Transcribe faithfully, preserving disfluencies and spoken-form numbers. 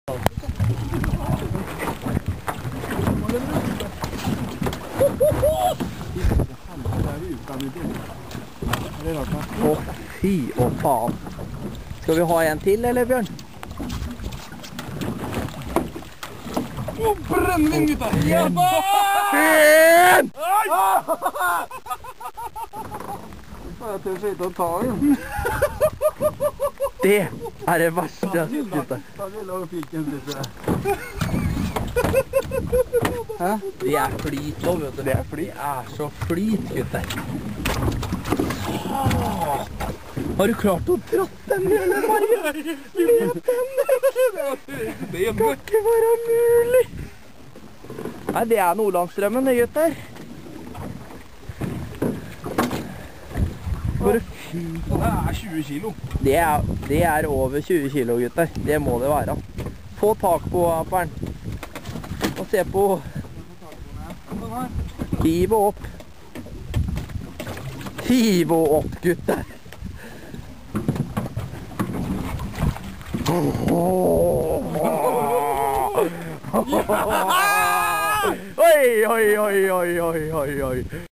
Å, fy og faen. Skal vi ha en til, eller, Bjørn? Å, brennvin, gutter! Hjelp! En! Jeg tør ikke å ta den. Det er det verste jeg har sett, gutter. Da vil jeg fikk en litt. Hæ? De er flyt nå, vet du. Det er flyt. De er så flyt, gutter. Har du klart å dratt den hele veien? Det kan ikke være mulig. Nei, det er Nordlandsstrømmen, det, gutter. Det er tjue kilo. Det er, det er over tjue kilo, gutter. Det må det være. Få tak på apperen. Og se på. Hiv opp. Hiv opp, gutter. Oi, oi, oi, oi, oi, oi, oi.